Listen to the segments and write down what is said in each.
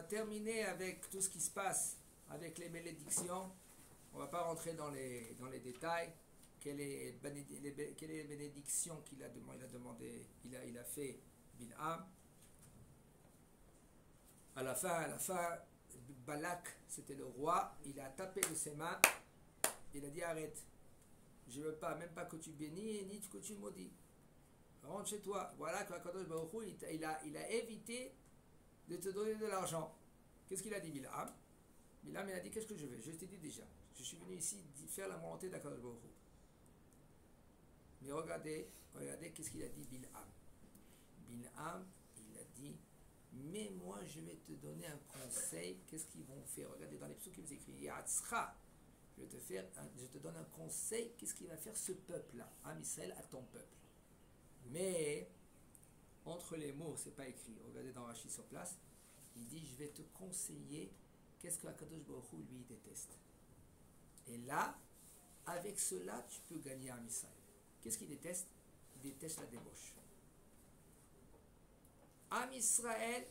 a terminé avec tout ce qui se passe avec les bénédictions. On ne va pas rentrer dans les détails. Quelle est les bénédictions qu'il a demandé, il a fait Bilham. À la fin, Balak, c'était le roi, il a tapé de ses mains, il a dit arrête, je ne veux pas, même pas que tu bénis, ni que tu maudis. Rentre chez toi. Voilà que Kadosh Baruch Hu, il a évité de te donner de l'argent. Qu'est-ce qu'il a dit Bilham? Bilham, il a dit qu'est-ce que je veux? Je t'ai dit déjà, je suis venu ici faire la volonté d'Akadosh Baruch Hu. Mais regardez qu'est-ce qu'il a dit Bilham. Bilham, il a dit mais moi je vais te donner un conseil. Qu'est-ce qu'ils vont faire? Regardez dans les psaumes qui vous écrit Yatzra. Je te donne un conseil. Qu'est-ce qu'il va faire ce peuple-là? Am Israël à ton peuple. Mais entre les mots, c'est pas écrit. Regardez dans Rashi sur place. Il dit je vais te conseiller qu'est-ce que Akadosh Baruch Hu lui déteste. Et là, avec cela, tu peux gagner Am Israël. Qu'est-ce qu'il déteste? Il déteste la débauche. Am Israël,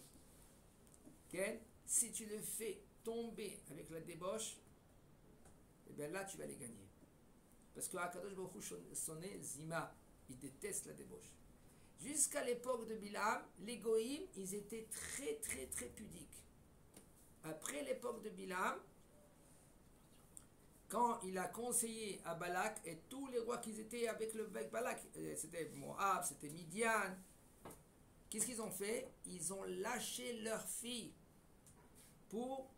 si tu le fais tomber avec la débauche, et bien là tu vas les gagner. Parce que Akadosh Baruch Hu sonné Zima, il déteste la débauche. Jusqu'à l'époque de Bilham, les Goïm, ils étaient très très très pudiques. Après l'époque de Bilham, quand il a conseillé à Balak et tous les rois qui étaient avec Balak, c'était Moab, c'était Midian, qu'est-ce qu'ils ont fait? Ils ont lâché leurs filles pour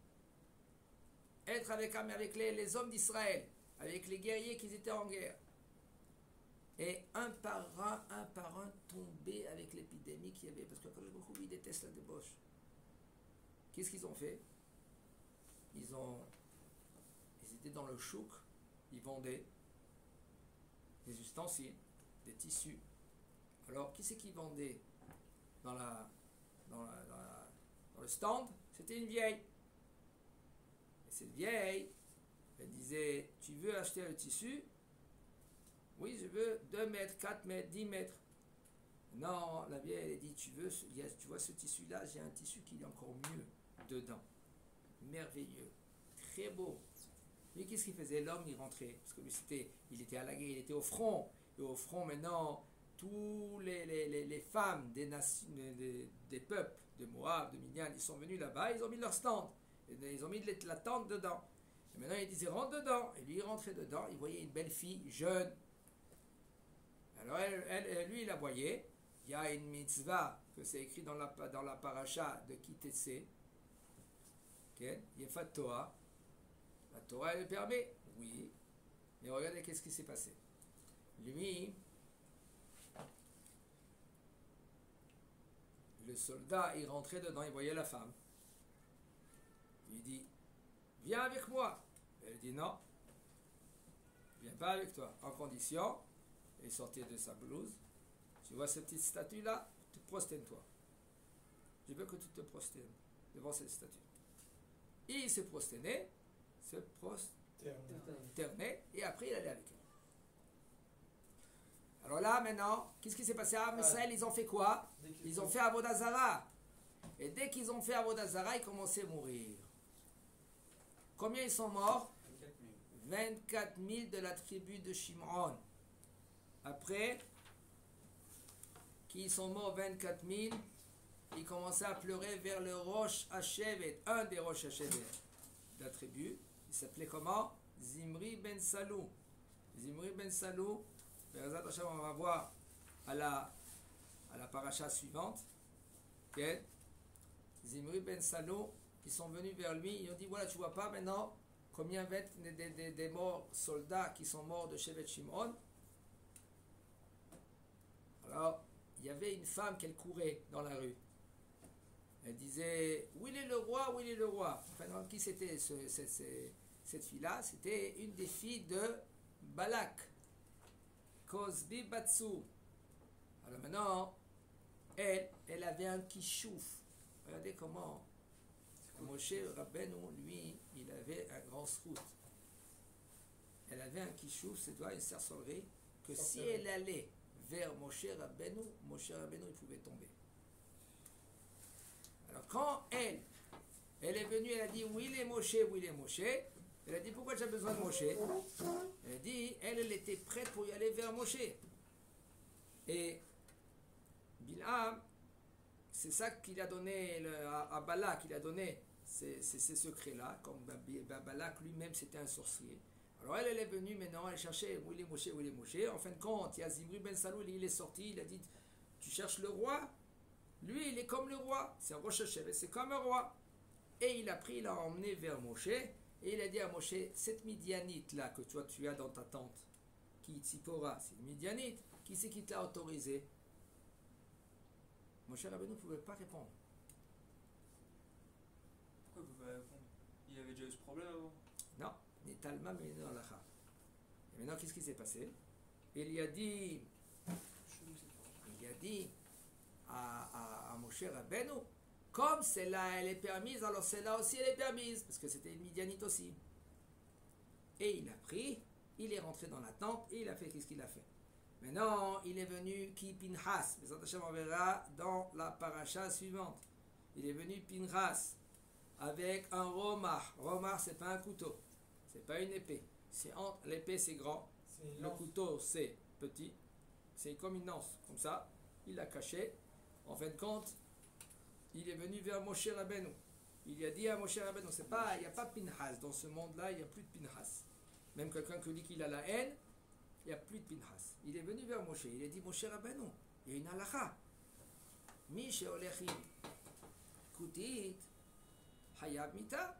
être avec les hommes d'Israël, avec les guerriers qui étaient en guerre. Et un par un tombaient avec l'épidémie qu'il y avait. Parce que Akadosh Baruch Hu, il déteste la débauche. Qu'est-ce qu'ils ont fait? Ils étaient dans le chouk, ils vendaient des ustensiles, des tissus. Alors, qui c'est qui vendait dans le stand? C'était une vieille. Et cette vieille, elle disait, tu veux acheter le tissu? Oui, je veux 2 mètres, 4 mètres, 10 mètres. Non, la vieille, elle dit, tu vois ce tissu-là, j'ai un tissu qui est encore mieux dedans. Merveilleux, très beau. Mais qu'est-ce qu'il faisait? L'homme, il rentrait, parce que lui, il était à la guerre, il était au front. Et au front, maintenant, tous les femmes des peuples de Moab, de Midian, ils sont venus là-bas, ils ont mis leur stand. Et ils ont mis la tente dedans. Et maintenant, il disait, rentre dedans. Et lui, il rentrait dedans, il voyait une belle fille, jeune. Alors, lui, il la voyait. Il y a une mitzvah, que c'est écrit dans la paracha de Kitetsé. Yefat Torah. La Torah, elle le permet. Oui. Mais regardez qu'est-ce qui s'est passé. Lui, le soldat, il rentrait dedans, il voyait la femme. Il dit, viens avec moi. Elle dit non, je viens pas avec toi. En condition, il sortait de sa blouse. Tu vois cette petite statue-là, tu prostènes-toi. Je veux que tu te prosternes devant cette statue. Et il se prosternait, et après il allait avec elle. Alors là, maintenant, qu'est-ce qui s'est passé à Israël? Ils ont fait quoi? Ils ont fait Avodah Zarah. Et dès qu'ils ont fait Avodah Zarah, ils commençaient à mourir. Combien ils sont morts? 24 000 de la tribu de Shimron. Après qu'ils sont morts 24 000, ils commençaient à pleurer vers le Rosh Hashevet, un des Rosh Hashevet de la tribu. Il s'appelait comment? Zimri ben Salou. Zimri ben Salou, on va voir à la paracha suivante. Okay. Zimri ben Salou, ils sont venus vers lui, ils ont dit, voilà, tu vois pas maintenant combien des morts soldats qui sont morts de Shevet Shimon. Alors, il y avait une femme qu'elle courait dans la rue. Elle disait, où il est le roi, où il est le roi? Enfin, qui c'était cette fille-là? C'était une des filles de Balak, Kozbi Batsou. Alors maintenant, elle avait un kishouf. Regardez comment Moshe Rabbeinu, lui, il avait un grand srout. Elle avait un kishouf, c'est une sorcellerie, que si elle allait vers Moshe Rabbeinu, il pouvait tomber. Alors quand elle venue, elle a dit où il est Moshe, où il est Moshe. Elle a dit pourquoi tu as besoin de Moshe? Elle a dit, elle était prête pour y aller vers Moshe. Et Bilham, c'est ça qu'il a donné à Balak, il a donné ces secrets-là, comme Balak lui-même c'était un sorcier. Alors elle est venue maintenant, elle cherchait où il est Moshe, où il est Moshe. En fin de compte, il y a Zimri ben Saloul, il est sorti, il a dit, tu cherches le roi? Lui, il est comme le roi, c'est un Rosh Hashanah, c'est comme un roi. Et il a pris, il l'a emmené vers Moshe, et il a dit à Moshe, cette Midianite-là que toi tu as dans ta tente, qui Tzipora, c'est une Midianite, qui c'est qui te l'a autorisé? Moshe Rabbeinu ne pouvait pas répondre. Pourquoi il ne pouvait pas répondre? Il avait déjà eu ce problème avant? Non, ni Talma, mais non Lacha. Et maintenant, qu'est-ce qui s'est passé? Il a dit à Moshe Rabbeinu, comme celle-là elle est permise, alors celle-là aussi elle est permise, parce que c'était une Midianite aussi. Et il a pris, il est rentré dans la tente et il a fait qu'est-ce qu'il a fait. Maintenant, il est venu qui Pinchas, mais Hashem on verra dans la paracha suivante. Il est venu Pinchas avec un romar. Romar, c'est pas un couteau, c'est pas une épée. L'épée c'est grand, le couteau c'est petit, c'est comme une lance, comme ça. Il l'a caché. En fin de compte, il est venu vers Moshe Rabbeinu. Il a dit à Moshe Rabbeinu, il n'y a pas Pinchas dans ce monde-là, il n'y a plus de Pinchas. Même quelqu'un qui dit qu'il a la haine, il n'y a plus de Pinchas. Il est venu vers Moshe, il a dit Moshe Rabbeinu, il y a une halakha. Mi she'olechi kutit hayab mita.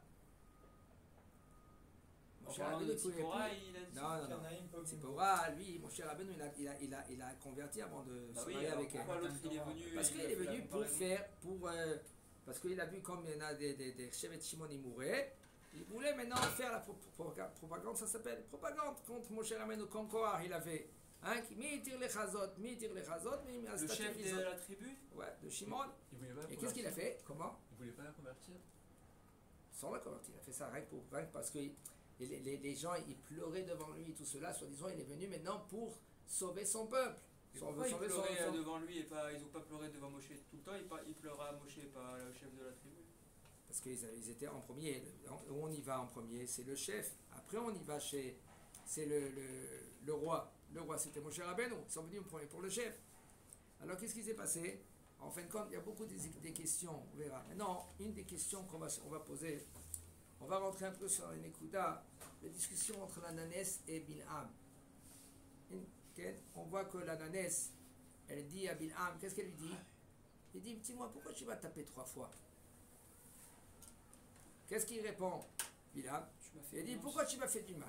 Moshe Rabbeinu, Tzipora, il a dit non. Tzipora, lui, Moshe Rabbeinu, il a converti avant de se marier avec elle. Pourquoi l'autre il est venu? Parce qu'il est venu parce qu'il a vu comme il y en a des chefs de Shimon et mouraient. Il voulait maintenant faire la propagande, ça s'appelle propagande contre Moshe Rabbeinu, comme Korah il avait. Mi tire les chazot, mais il a le chef de la tribu? Ouais, de Shimon. Et qu'est-ce qu'il a fait? Comment? Il voulait pas la convertir? Sans la convertir, il a fait ça rien parce que les gens ils pleuraient devant lui et tout cela, soi-disant il est venu maintenant pour sauver son peuple. Pourquoi ils pleuraient devant lui et pas, ils n'ont pas pleuré devant Moshe tout le temps? Ils pleuraient à Moshe et pas le chef de la tribu? Parce qu'ils étaient en premier. Où on y va en premier? C'est le chef. Après on y va c'est le roi. Le roi c'était Moshe Rabbeinu. Ils sont venus en premier pour le chef. Alors qu'est-ce qui s'est passé? En fin de compte, il y a beaucoup des questions, on verra. Maintenant, une des questions qu'on va poser, on va rentrer un peu sur une écouta, la discussion entre l'ananès et Bilham. On voit que l'ananès, elle dit à Bilham, qu'est-ce qu'elle lui dit? Il dit, dis-moi, pourquoi tu vas taper 3 fois? Qu'est-ce qu'il répond, Bilham? Il dit, pourquoi tu m'as fait du mal?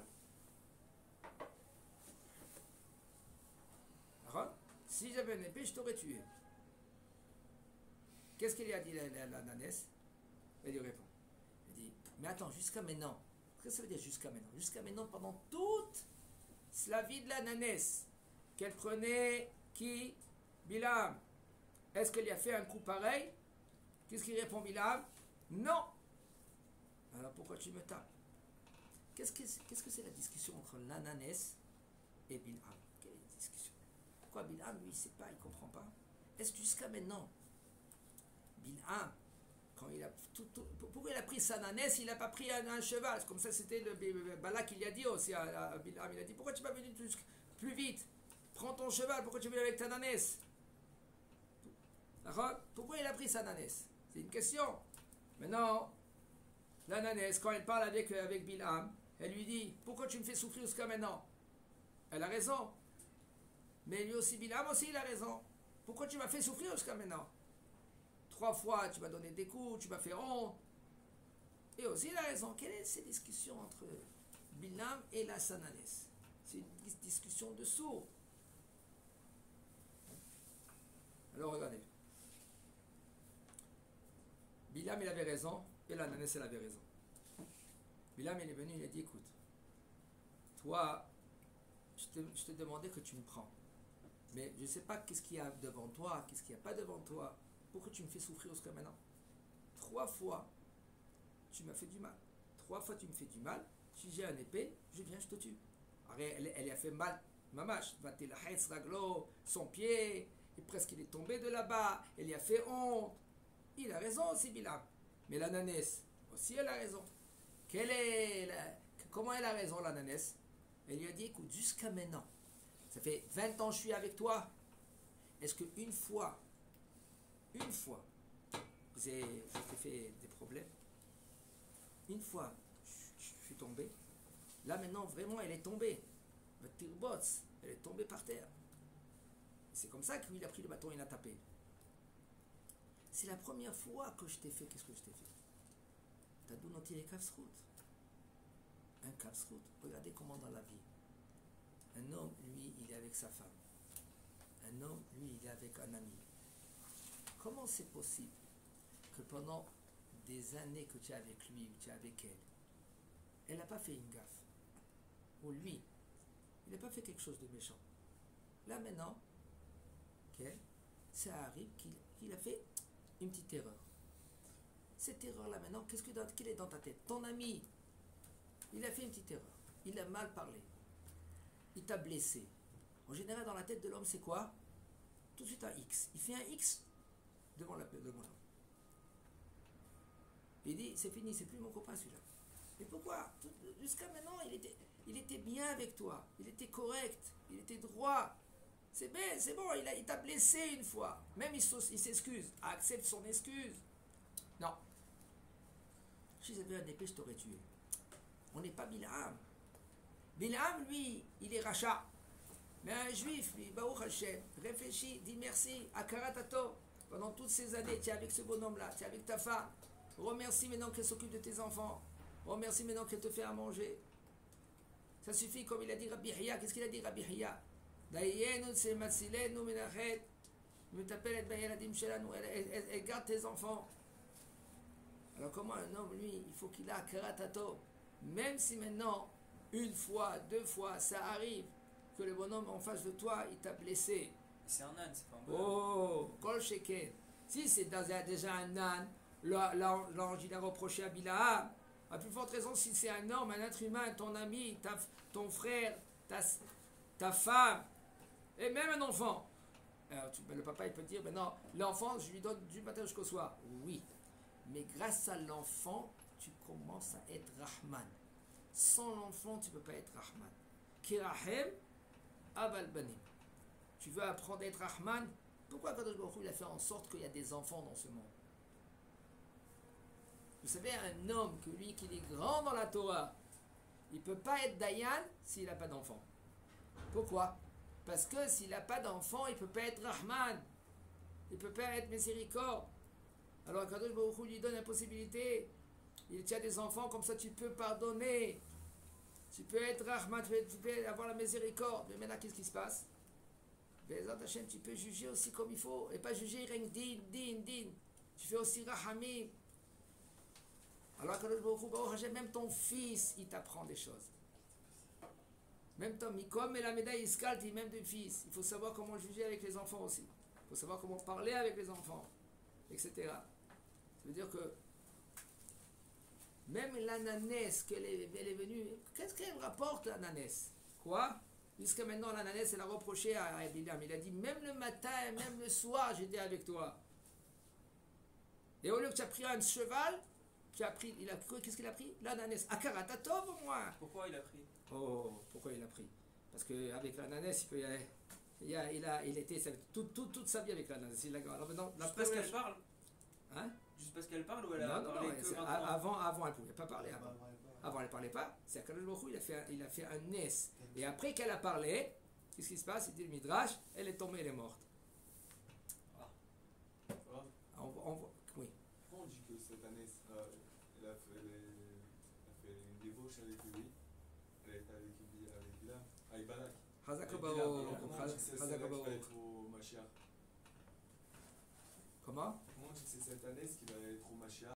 Alors, si j'avais une épée, je t'aurais tué. Qu'est-ce qu'il a dit l'ananès? Elle lui répond. Il dit, mais attends, jusqu'à maintenant. Qu'est-ce que ça veut dire jusqu'à maintenant? Jusqu'à maintenant, pendant toute la vie de l'ananès, qu'elle prenait qui? Bilham. Est-ce qu'elle lui a fait un coup pareil? Qu'est-ce qu'il répond Bilham? Non. Alors pourquoi tu me tapes? Qu'est-ce que c'est la discussion entre l'ananès et Bilham? Quelle est la discussion? Pourquoi Bilham, lui, il ne sait pas, il ne comprend pas? Est-ce que jusqu'à maintenant, Bilham, quand il a pourquoi il a pris sa nanès, il n'a pas pris un cheval? Comme ça, c'était le Balak qui lui a dit aussi à Bilham. Il a dit, pourquoi tu m'as venu plus vite? Prends ton cheval, pourquoi tu es venu avec ta nanès? D'accord? Pourquoi il a pris sa nanès? C'est une question. Maintenant, la nanès, quand elle parle avec Bilham, elle lui dit, pourquoi tu me fais souffrir jusqu'à maintenant? Elle a raison. Mais lui aussi, Bilham aussi, il a raison. Pourquoi tu m'as fait souffrir jusqu'à maintenant? 3 fois, tu m'as donné des coups, tu m'as fait honte. Et aussi, il a raison. Quelle est cette discussion entre Bilham et la Sananès? C'est une discussion de sourds. Alors, regardez. Bilham, il avait raison, et la Nanès, elle avait raison. Bilham, il est venu, il a dit, écoute, toi, je te demandais que tu me prends. Mais je ne sais pas qu'est-ce qu'il y a devant toi, qu'est-ce qu'il n'y a pas devant toi. Pourquoi tu me fais souffrir jusqu'à maintenant? 3 fois, tu m'as fait du mal. 3 fois, tu me fais du mal. Si j'ai un épée, je viens, je te tue. Alors, elle a fait mal. Mamash, son pied, et presque il est tombé de là-bas. Elle lui a fait honte. Il a raison aussi, Bilham. Mais l'ananès, Aussi elle a raison. Comment elle a raison, la nanesse? Elle lui a dit, écoute, jusqu'à maintenant, ça fait 20 ans que je suis avec toi. Est-ce qu'une fois, je t'ai fait des problèmes? Une fois, je suis tombé. Là maintenant, vraiment, elle est tombée. Elle est tombée par terre. C'est comme ça qu'il a pris le bâton et il a tapé. C'est la première fois que je t'ai fait. Qu'est-ce que je t'ai fait? T'as dû noter les kapsrout. Un kapsrout. Regardez comment dans la vie. Un homme, lui, il est avec sa femme. Un homme, lui, il est avec un ami. Comment c'est possible que pendant des années que tu es avec lui ou tu es avec elle, elle n'a pas fait une gaffe? Ou lui, il n'a pas fait quelque chose de méchant. Là maintenant, okay, ça arrive qu'il a fait une petite erreur. Cette erreur-là maintenant, qu'elle est dans ta tête? Ton ami, il a fait une petite erreur. Il a mal parlé. Il t'a blessé. En général, dans la tête de l'homme, c'est quoi? Tout de suite un X. Il fait un X devant l'homme. Il dit, c'est fini, c'est plus mon copain celui-là. Mais pourquoi? Jusqu'à maintenant, il était bien avec toi. Il était correct. Il était droit. C'est bien, c'est bon, il t'a blessé une fois. Même il s'excuse. Accepte son excuse. Non. Si j'avais un épée, je t'aurais tué. On n'est pas Bilham. Bilham, lui, il est rachat. Mais un juif, lui, Baruch Hashem, réfléchis, dis merci, Akaratato. Pendant toutes ces années, tu es avec ce bonhomme-là, tu es avec ta femme. Remercie maintenant qu'elle s'occupe de tes enfants. Remercie maintenant qu'elle te fait à manger. Ça suffit, comme il a dit Rabbi Hiya. Qu'est-ce qu'il a dit Rabbi Hiya? Elle garde tes enfants. Alors comment un homme, lui, il faut qu'il a Karatato. Même si maintenant, une fois, deux fois, ça arrive que le bonhomme en face de toi, il t'a blessé. C'est un âne, c'est pas un bonhomme. Oh, Kol Sheken. Si c'est déjà un âne, l'ange il a reproché à Bilham. À plus forte raison, si c'est un homme, un être humain, ton ami, ton frère, ta femme, et même un enfant. Alors, le papa il peut dire, non, l'enfant, je lui donne du matin jusqu'au soir. Oui, mais grâce à l'enfant, tu commences à être Rahman. Sans l'enfant, tu ne peux pas être Rahman. Kirahem Abal Banim. Tu veux apprendre à être Rahman? Pourquoi Kadosh Baruch Hu il a fait en sorte qu'il y a des enfants dans ce monde? Vous savez, un homme qu'il est grand dans la Torah, il ne peut pas être Dayan s'il n'a pas d'enfant. Pourquoi? Parce que s'il n'a pas d'enfant, il ne peut pas être Rahman. Il ne peut pas être miséricorde. Alors Kadosh Baruch Hu lui donne la possibilité. Il tient des enfants, comme ça tu peux pardonner. Tu peux être Rahman, tu peux avoir la miséricorde. Mais maintenant, qu'est-ce qui se passe? Bezat Hashem, tu peux juger aussi comme il faut. Et pas juger rien din. Tu fais aussi Rahamim. Alors que même ton fils, il t'apprend des choses. Même ton Mikom et la médaille Iskal, dit même de fils. Il faut savoir comment juger avec les enfants aussi. Il faut savoir comment parler avec les enfants, etc. Ça veut dire que même l'ananès qu'elle est venue, qu'est-ce qu'elle rapporte l'ananès? Quoi? Jusqu'à maintenant, l'ananès, elle a reproché à Bilham. Il a dit, même le matin, même le soir, j'étais avec toi. Et au lieu que tu as pris un cheval, qu'est-ce qu'il a pris? L'ananas. Akaratatov au moins. Pourquoi il a pris? Oh, pourquoi il a pris? Parce qu'avec l'ananas, il était toute sa vie avec l'ananas. Alors maintenant, juste parce qu'elle parle? Hein? Juste parce qu'elle parle ou elle a parlé que maintenant? Avant, elle ne pouvait pas parler. Avant, elle ne parlait pas. C'est Akadosh Baruch Hu, il a fait un nes. Et après qu'elle a parlé, qu'est-ce qui se passe? Il dit le Midrash, elle est tombée, elle est morte. Oui. Pourquoi on dit que cette année, elle a fait une débauche avec lui? Elle est avec Bila, avec Balak. Être au Mashiach. Comment? Comment on dit que c'est cette année ce qui va être au Mashiach?